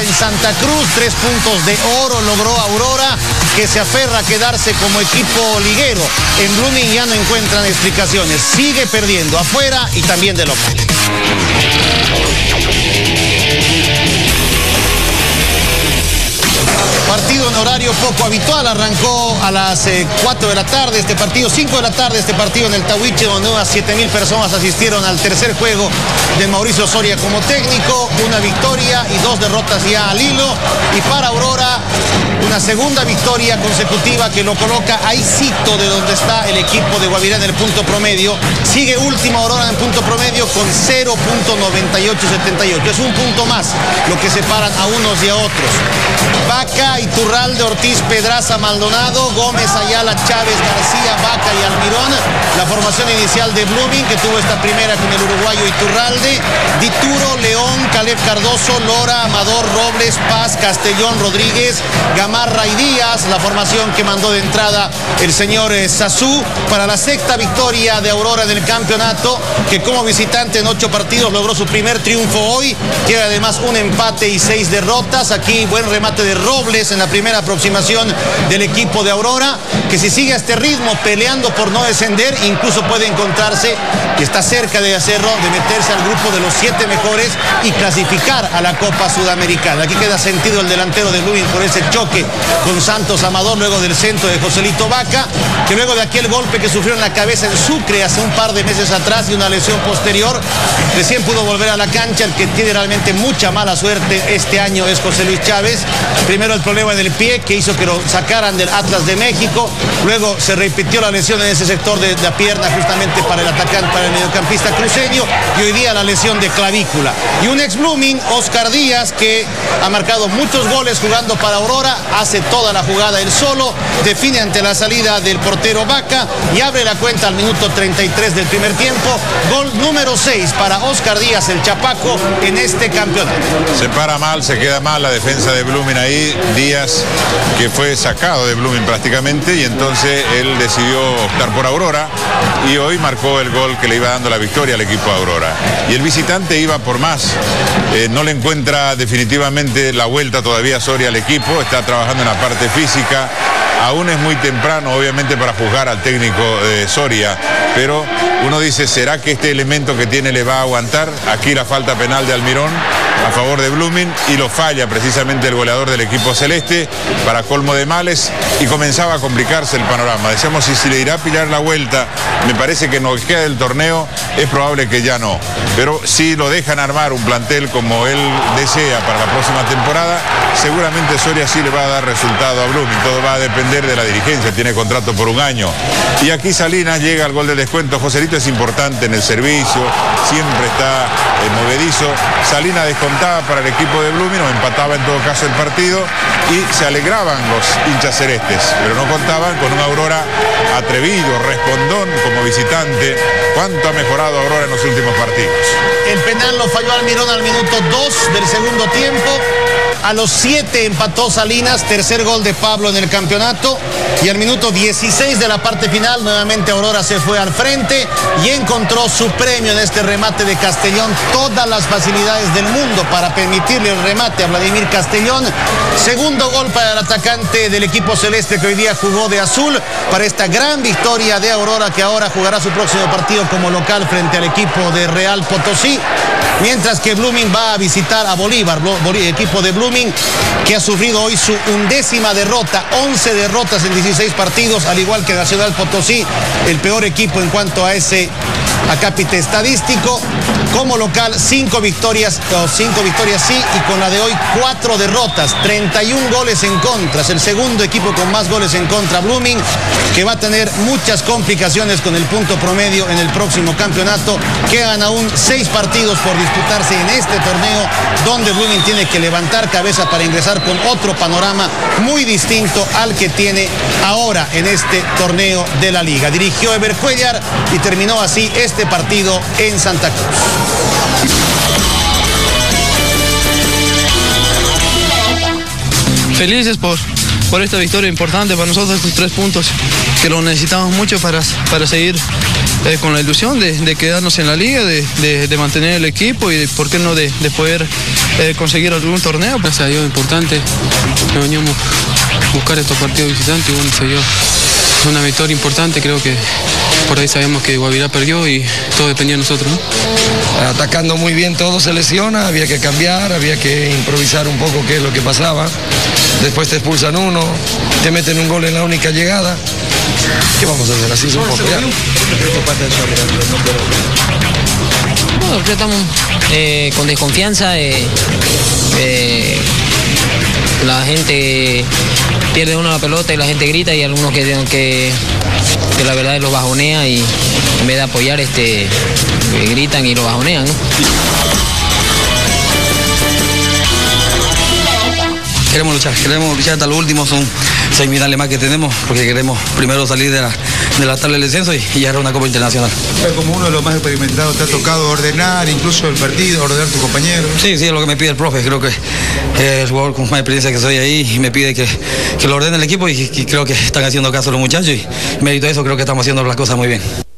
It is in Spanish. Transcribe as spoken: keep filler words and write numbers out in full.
en Santa Cruz. Tres puntos de oro logró Aurora, que se aferra a quedarse como equipo liguero. En Blooming ya no encuentran explicaciones. Sigue perdiendo afuera y también de local. Partido en horario poco habitual, arrancó a las eh, cuatro de la tarde este partido, cinco de la tarde este partido en el Tahuiche, donde unas siete mil personas asistieron al tercer juego de Mauricio Soria como técnico. Una victoria y dos derrotas ya al hilo, y para Aurora una segunda victoria consecutiva que lo coloca ahí cito de donde está el equipo de Guavirá en el punto promedio. Sigue última Aurora en punto promedio con cero punto noventa y ocho setenta y ocho, es un punto más lo que separan a unos y a otros. Vaca, Iturralde, Ortiz, Pedraza, Maldonado, Gómez, Ayala, Chávez, García, Vaca y Almirón. La formación inicial de Blooming, que tuvo esta primera con el uruguayo Iturralde. Dituro, León, Caleb Cardoso, Lora, Amador, Robles, Paz, Castellón, Rodríguez, Gamarra y Díaz. La formación que mandó de entrada el señor eh, Sazú para la sexta victoria de Aurora en el campeonato, que como visitante en ocho partidos logró su primer triunfo hoy. Tiene además un empate y seis derrotas. Aquí buen remate de Robles en la primera aproximación del equipo de Aurora, que si sigue a este ritmo peleando por no descender, incluso puede encontrarse, que está cerca de hacerlo, de meterse al grupo de los siete mejores y clasificar a la Copa Sudamericana. Aquí queda sentido el delantero de Blooming por ese choque con Santos Amador luego del centro de Joselito Vaca, que luego de aquel golpe que sufrió en la cabeza en Sucre hace un par de meses atrás y una lesión posterior, recién pudo volver a la cancha. El que tiene realmente mucha mala suerte este año es José Luis Chávez. Primero el problema del pie que hizo que lo sacaran del Atlas de México, luego se repitió la lesión en ese sector de, de la pierna justamente para el atacante, para el mediocampista cruceño, y hoy día la lesión de clavícula. Y un ex Blooming, Oscar Díaz, que ha marcado muchos goles jugando para Aurora, hace toda la jugada él solo, define ante la salida del portero Vaca y abre la cuenta al minuto treinta y tres del primer tiempo. Gol número seis para Oscar Díaz, el chapaco, en este campeonato. Se para mal, se queda mal la defensa de Blooming ahí. Díaz, que fue sacado de Blooming prácticamente, y entonces él decidió optar por Aurora y hoy marcó el gol que le iba dando la victoria al equipo de Aurora. Y el visitante iba por más, eh, no le encuentra definitivamente la vuelta todavía Soria al equipo, está trabajando en la parte física. Aún es muy temprano, obviamente, para juzgar al técnico de Soria, pero uno dice, ¿será que este elemento que tiene le va a aguantar? Aquí la falta penal de Almirón a favor de Blooming y lo falla precisamente el goleador del equipo celeste para colmo de males, y comenzaba a complicarse el panorama. Decíamos, si, si le irá a pillar la vuelta, me parece que no queda del torneo, es probable que ya no, pero si lo dejan armar un plantel como él desea para la próxima temporada, seguramente Soria sí le va a dar resultado a Blooming. Todo va a depender de la dirigencia, tiene contrato por un año. Y aquí Salinas llega al gol del descuento. Joselito es importante en el servicio, siempre está eh, movedizo. Salinas descontaba para el equipo de Blooming, o empataba en todo caso el partido, y se alegraban los hinchas celestes, pero no contaban con un Aurora atrevido, respondón como visitante. ¿Cuánto ha mejorado Aurora en los últimos partidos? El penal lo falló Almirón al minuto dos del segundo tiempo. A los siete empató Salinas, tercer gol de Pablo en el campeonato. Y al minuto dieciséis de la parte final, nuevamente Aurora se fue al frente y encontró su premio en este remate de Castellón. Todas las facilidades del mundo para permitirle el remate a Vladimir Castellón. Segundo gol para el atacante del equipo celeste, que hoy día jugó de azul, para esta gran victoria de Aurora, que ahora jugará su próximo partido como local frente al equipo de Real Potosí. Mientras que Blooming va a visitar a Bolívar, el equipo de Blooming, que ha sufrido hoy su undécima derrota, once derrotas en dieciséis partidos, al igual que Nacional Potosí, el peor equipo en cuanto a ese acápite estadístico. Como local, cinco victorias, o cinco victorias sí, y con la de hoy cuatro derrotas, treinta y un goles en contra. Es el segundo equipo con más goles en contra, Blooming, que va a tener muchas complicaciones con el punto promedio en el próximo campeonato. Quedan aún seis partidos por disputarse en este torneo, donde Blooming tiene que levantar cabeza para ingresar con otro panorama muy distinto al que tiene ahora en este torneo de la Liga. Dirigió Eber Cuellar y terminó así este partido en Santa Cruz. Felices por, por esta victoria importante para nosotros, estos tres puntos que lo necesitamos mucho para, para seguir eh, con la ilusión de, de quedarnos en la liga, de, de, de mantener el equipo y de, por qué no de, de poder eh, conseguir algún torneo. Gracias a Dios, importante, que veníamos a buscar estos partidos visitantes y bueno, se dio una victoria importante. Creo que por ahí sabemos que Guavirá perdió y todo dependía de nosotros, ¿no? Atacando muy bien, todo se lesiona, había que cambiar, había que improvisar un poco qué es lo que pasaba. Después te expulsan uno, te meten un gol en la única llegada. ¿Qué vamos a hacer? Así es un poco ya. Bueno, que estamos eh, con desconfianza. Eh, eh, la gente pierde uno la pelota y la gente grita y algunos que, que, que la verdad los bajonea y en vez de apoyar este, gritan y lo bajonean, ¿no? Queremos luchar, queremos luchar hasta lo último, son seis finales más que tenemos, porque queremos primero salir de la, de la tabla del descenso y, y llegar a una Copa Internacional. Como uno de los más experimentados, te ha tocado ordenar incluso el partido, ordenar a tus compañeros. Sí, sí, es lo que me pide el profe, creo que eh, el jugador con más experiencia que soy ahí y me pide que, que lo ordene el equipo y, y creo que están haciendo caso los muchachos y mérito de eso creo que estamos haciendo las cosas muy bien.